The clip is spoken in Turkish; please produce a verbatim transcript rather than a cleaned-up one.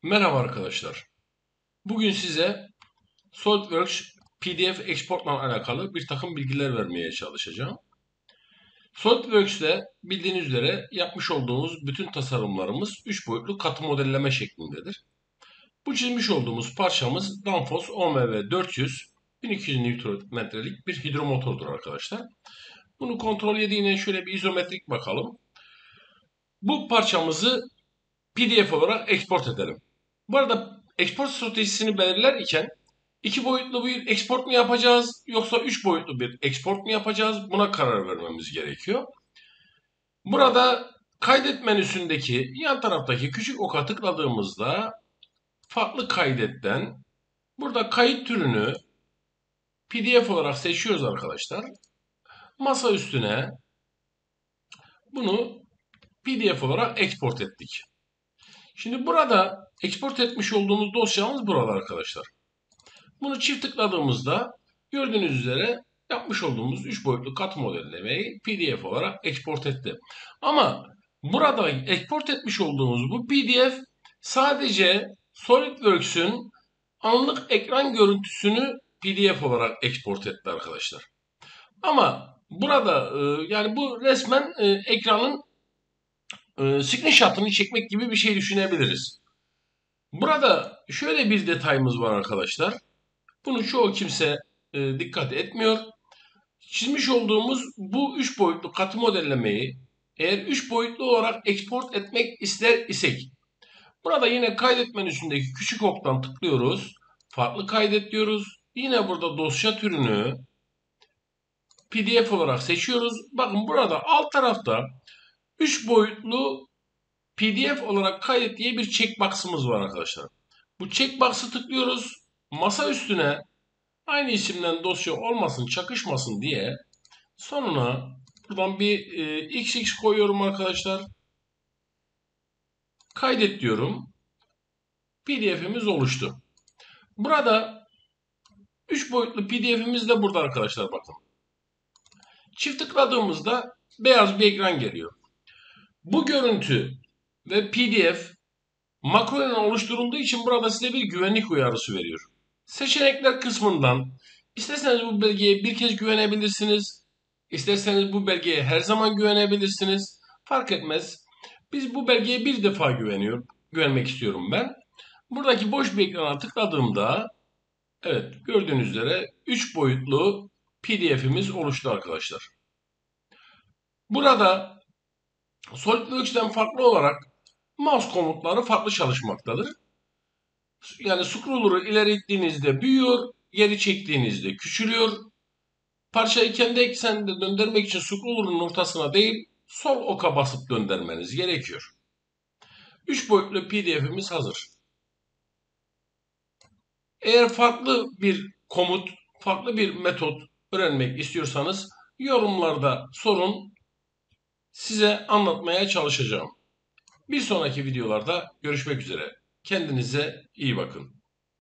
Merhaba arkadaşlar. Bugün size SolidWorks P D F exportla alakalı bir takım bilgiler vermeye çalışacağım. SolidWorks'te bildiğiniz üzere yapmış olduğumuz bütün tasarımlarımız üç boyutlu katı modelleme şeklindedir. Bu çizmiş olduğumuz parçamız Danfoss O M V dört yüz bin iki yüz Nm'lik bir hidromotordur arkadaşlar. Bunu kontrol yediğine şöyle bir izometrik bakalım. Bu parçamızı P D F olarak export edelim. Bu arada export stratejisini belirlerken iki boyutlu bir export mu yapacağız yoksa üç boyutlu bir export mu yapacağız? Buna karar vermemiz gerekiyor. Burada kaydet menüsündeki yan taraftaki küçük oka tıkladığımızda farklı kaydetten burada kayıt türünü P D F olarak seçiyoruz arkadaşlar. Masa üstüne bunu P D F olarak export ettik. Şimdi burada export etmiş olduğumuz dosyamız burada arkadaşlar. Bunu çift tıkladığımızda gördüğünüz üzere yapmış olduğumuz üç boyutlu kat modellemeyi P D F olarak export etti. Ama burada export etmiş olduğumuz bu P D F sadece SolidWorks'ün anlık ekran görüntüsünü P D F olarak export etti arkadaşlar. Ama burada e, yani bu resmen e, ekranın e, screenshot'ını çekmek gibi bir şey düşünebiliriz. Burada şöyle bir detayımız var arkadaşlar. Bunu çoğu kimse e, dikkat etmiyor. Çizmiş olduğumuz bu üç boyutlu katı modellemeyi eğer üç boyutlu olarak export etmek ister isek burada yine kaydet menüsündeki küçük oktan tıklıyoruz. Farklı kaydet diyoruz. Yine burada dosya türünü P D F olarak seçiyoruz. Bakın burada alt tarafta üç boyutlu P D F olarak kaydet diye bir checkbox'ımız var arkadaşlar. Bu checkbox'ı tıklıyoruz. Masa üstüne aynı isimden dosya olmasın, çakışmasın diye sonuna buradan bir e, X X koyuyorum arkadaşlar. Kaydet diyorum. P D F'imiz oluştu. Burada üç boyutlu P D F'imiz de burada arkadaşlar bakın. Çift tıkladığımızda beyaz bir ekran geliyor. Bu görüntü ve P D F makro ile oluşturulduğu için burada size bir güvenlik uyarısı veriyor. Seçenekler kısmından isterseniz bu belgeye bir kez güvenebilirsiniz. İsterseniz bu belgeye her zaman güvenebilirsiniz. Fark etmez. Biz bu belgeye bir defa güveniyor, güvenmek istiyorum ben. Buradaki boş bir ekrana tıkladığımda evet gördüğünüz üzere üç boyutlu P D F'imiz oluştu arkadaşlar. Burada SolidWorks'ten farklı olarak mouse komutları farklı çalışmaktadır. Yani scroller'ı ileri ittiğinizde büyüyor, geri çektiğinizde küçülüyor. Parçayı kendi ekseninde döndürmek için scroller'ın ortasına değil, sol oka basıp döndürmeniz gerekiyor. üç boyutlu P D F'imiz hazır. Eğer farklı bir komut, farklı bir metot öğrenmek istiyorsanız yorumlarda sorun, size anlatmaya çalışacağım. Bir sonraki videolarda görüşmek üzere. Kendinize iyi bakın.